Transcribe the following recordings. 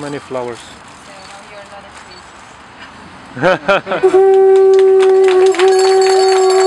many flowers. So now you're not a tree.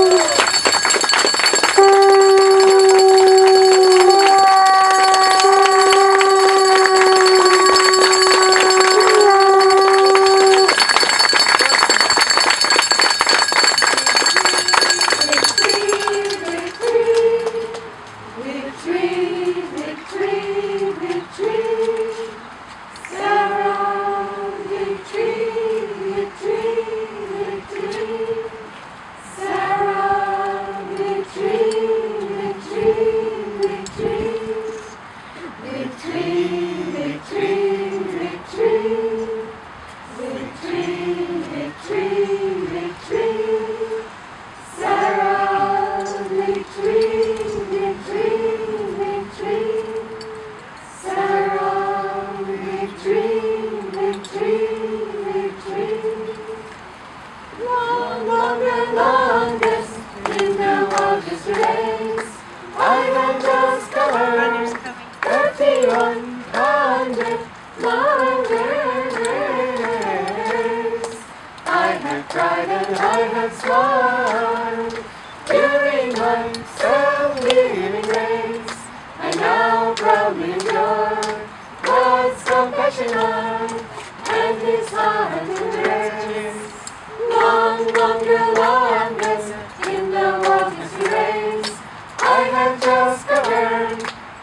Cried and I have smiled during my self-giving race. I now proudly endure God's compassion and His heart embrace. Longer, longest in the world's history race, I have just covered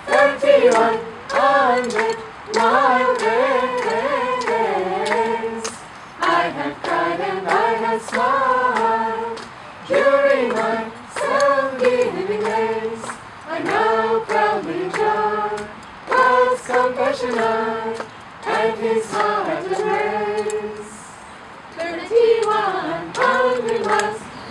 3,100-mile race. I have cried and I have smiled during my self-giving race. I now proudly enjoy God's compassion and His heart embrace. 3,100 miles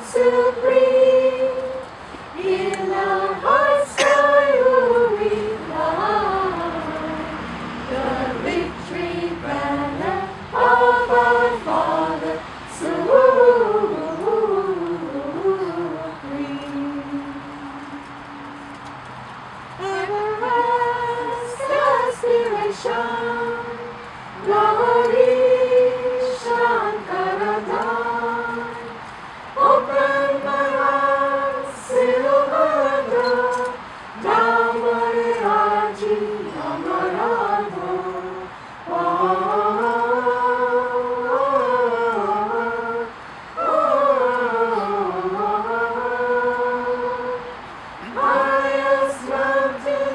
God supreme. In our hearts I will revive the victory banner of our Father supreme. Ever as aspiration, glory, Shankaradai. Open my heart, Silvanda, Damariaji, Amarado. Highest mountain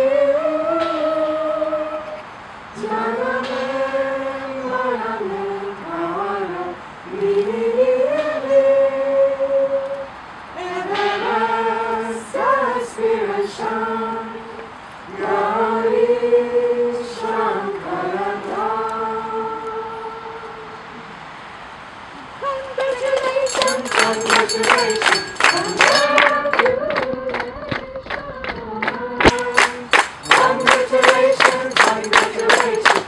peak, Janame, Maname, Kara, Everest aspiration, Gauri Shankarada. Congratulations, congratulations, congratulations, congratulations,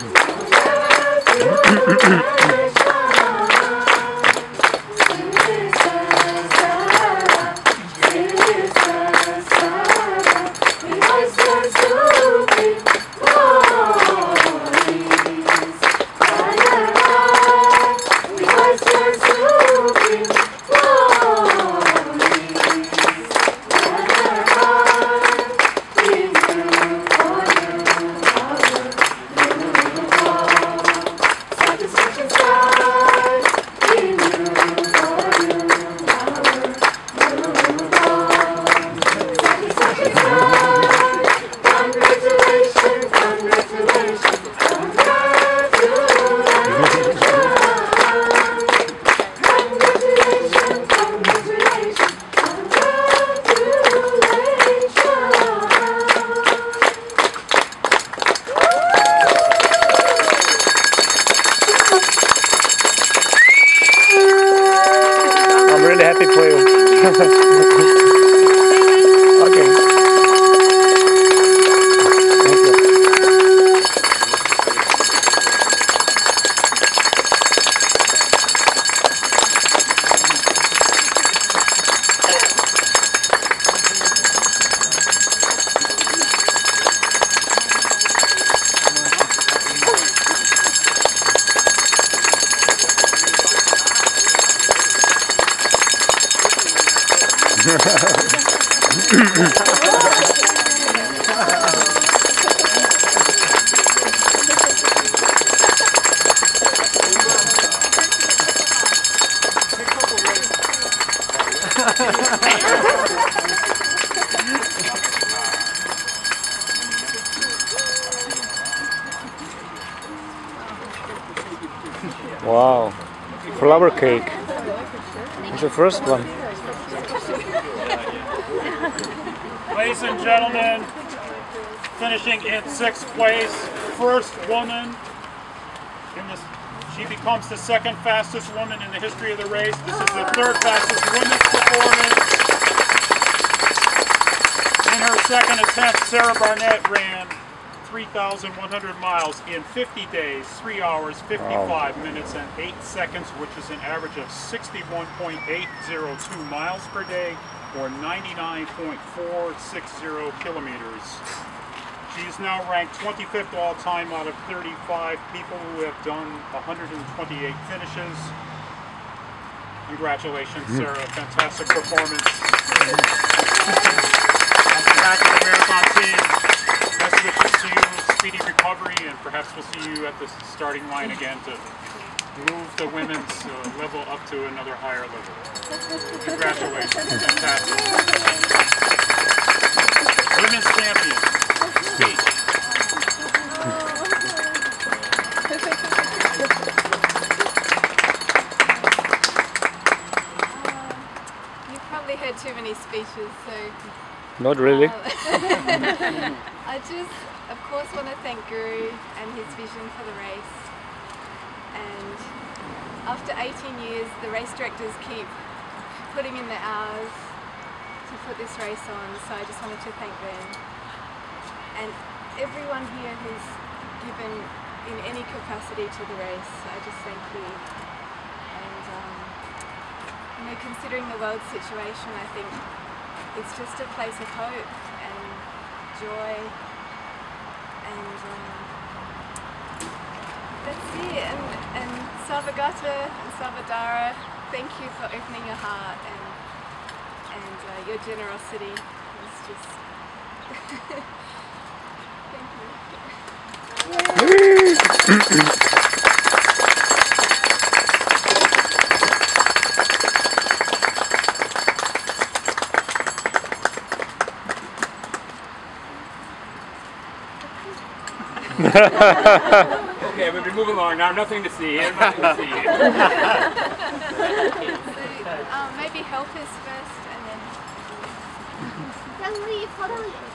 I'm really happy for you. Okay. Thank you. Wow, flower cake. It's the first one. Ladies and gentlemen, finishing in 6th place, first woman in this. She becomes the 2nd fastest woman in the history of the race. This is the 3rd fastest women's performance. In her 2nd attempt, Sarah Barnett ran 3,100 miles in 50 days, 3 hours, 55 minutes, and 8 seconds, which is an average of 61.802 miles per day, or 99.460 kilometers. She is now ranked 25th all time out of 35 people who have done 128 finishes. Congratulations, Sarah. Fantastic performance. On behalf of the marathon team, best wishes to you, speedy recovery, and perhaps we'll see you at the starting line again to move the women's level up to another higher level. Congratulations. Fantastic. Women's champion. Speech. You've probably heard too many speeches, so... Not really. I just, of course, want to thank Guru and his vision for the race. And after 18 years, the race directors keep putting in the hours to put this race on, so I just wanted to thank them. And everyone here who's given in any capacity to the race, I just thank you. And you know, considering the world situation, I think it's just a place of hope and joy, and that's it. And Salvagata and Salvadara, thank you for opening your heart, and your generosity is just thank you. Okay, we'll be moving along now. Nothing to see here. Nothing to see here. So, maybe help us first, and then.